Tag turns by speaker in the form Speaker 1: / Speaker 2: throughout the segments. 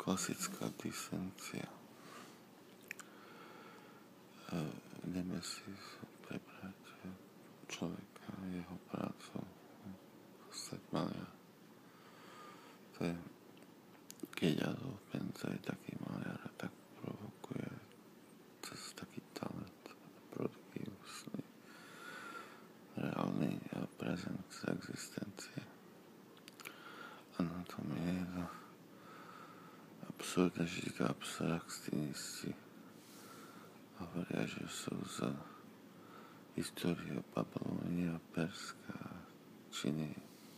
Speaker 1: klasická disencia. Ideme si prebrať človeka, jeho prácu, Set Malia. To je, keď Adolf Benza je taký maliar a tak provokuje cez taký talent produktívny, reálny prezent z existencie. Anatomie je to absurdné, že to abstraktionisti hovoria, že sú za históriu Babylonia, Perská, Číny,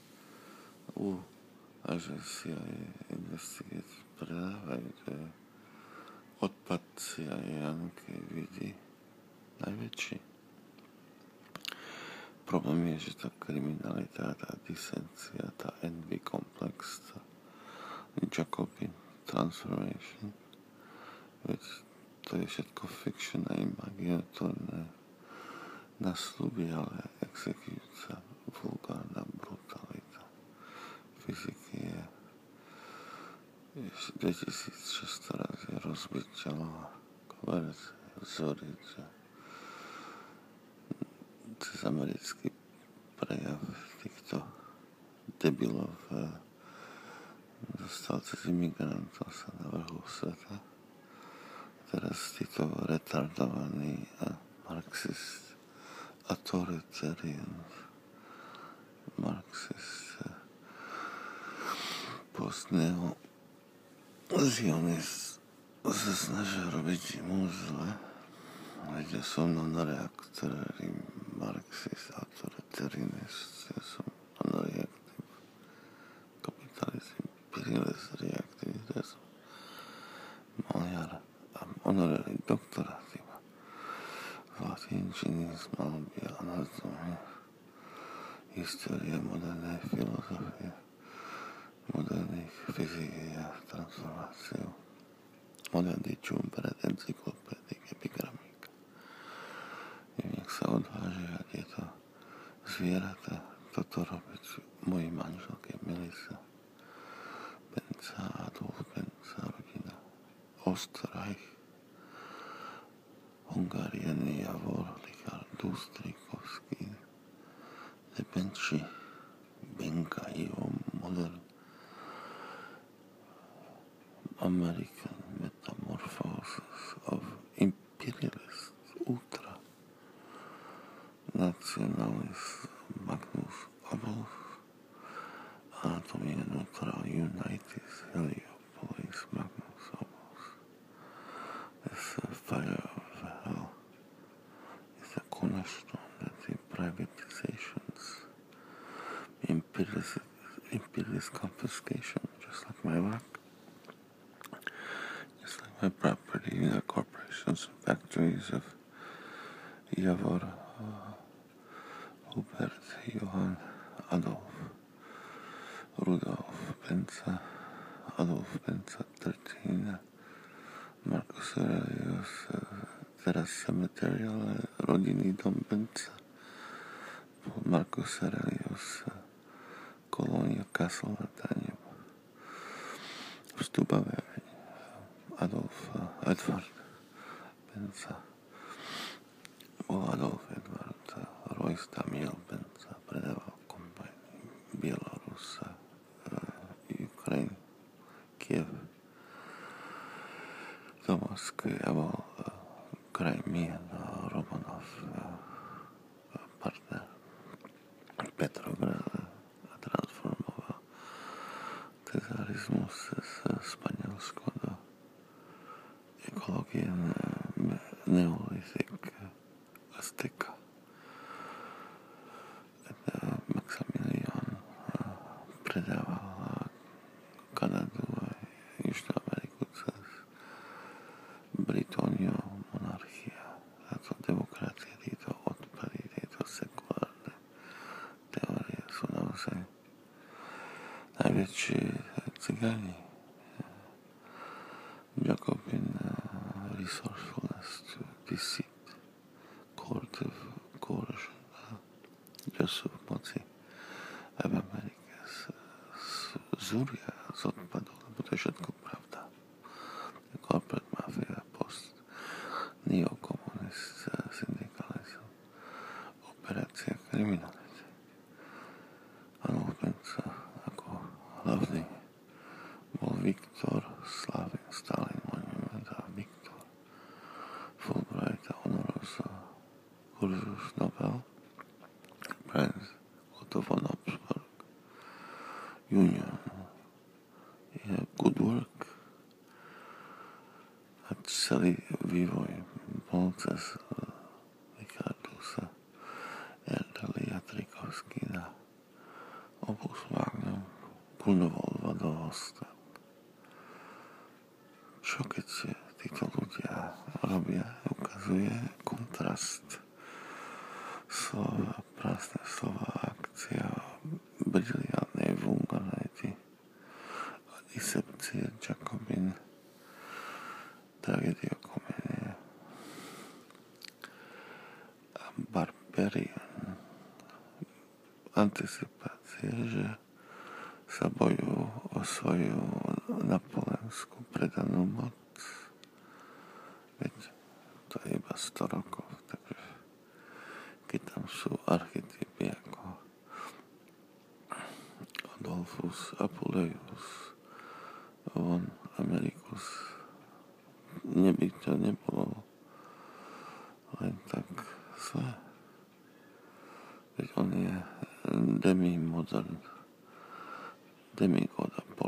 Speaker 1: a že si aj investigáti predávajú, to je odpad si aj Janke vidí najväčší. Problém je, že tá kriminalita, tá disencia, tá envy komplex, tá Jacobin transformation, veď to je všetko fiction a imaginatórne na sľuby, ale exekujúca vulgárna brutalita fyziky je 2600 razy rozbiť telo a koverec vzoriť cez americký prejav týchto debilov dostal cez imigrantov sa na vrchu sveta. Teraz títo retardovaní a marxist, authoritarian marxist, postneo zionist sa snažia robiť mu zle. Ja som non-reactor, marxist, authoritarianist, ja som non-reactive, kapitalizm, imperialist, reactive, ja som maliar a honorary doktorát iba z latinčiny, z malby, anatomie, história modernej filozofie, moderných fyziky a transformáciu, moderný čum pred encyklopédik, epigramík. Nech sa odvážia tieto zvieratá toto robiť mojej manželke Melissa Benza, Adolf Benza, rodina Osterreich, Hungarian Javor, Richard Dustrikovský, Lebenči, Benka, Ivo, model American Metamorphosis of Imperialist Ultra Nationalist Magnus Opus, Anatomia Neutral Unitis Heliopolis Magnus Opus. It's a fire of hell. It's a cornerstone that the privatizations, imperialist confiscation, just like my work, just like my property, the corporations and factories of Javor, Hubert, Johann, Adolf, Rudolf Benza, Adolf Benza 13, Marcus Aurelius, teraz cemetery, ale rodinný dom Benza, Marcus Aurelius, Kolónia Castle Natanium, vstupavé Adolf Edward Benza, bol Adolf Edward Royce Damiel Benza, predával kombajny Bielorus, Ukrajiny, Kiev, do Moskvy a bol Krajmien Romanov partner Petrograd a transformoval cezarizmus z Španielsko do ekológie neolitik Azteka. Maximilian predával Kanadu a Južnú Ameriku cez Britániu, monarchia, táto demokracia, títo odpady, tieto sekulárne teórie sú naozaj najväčší cigáni. Jacobin resourcefulness to deceit, coercion, času v moci aj v Amerike zúria z odpadu, lebo to je všetko pravda. corporate mafia, post, neokomunist, syndikalizm, operácia kriminality. A Lupenca ako hlavný bol Viktor Stalin monument a Viktor Fulbright a honoris cursus Nobel, Prince Otto von Habsburg, Union, good work a celý vývoj bol cez Ricardusa, Erdely a Trikovský na obus Magnum Grunewald do Ostrat. Čo keď títo ľudia robia, ukazuje kontrast slova, prázdne slova, akcia, briliantnej vulgarity a decepcie Jacobin, tragédia komédia a barbarian, anticipácie, že sa bojujú o svoju napoleonskú predanú moc. Veď to je iba 100 rokov, takže keď tam sú archetypy ako Adolphus, Apuleius, von Americus, neby to nebolo len tak zle. Veď on je demigod a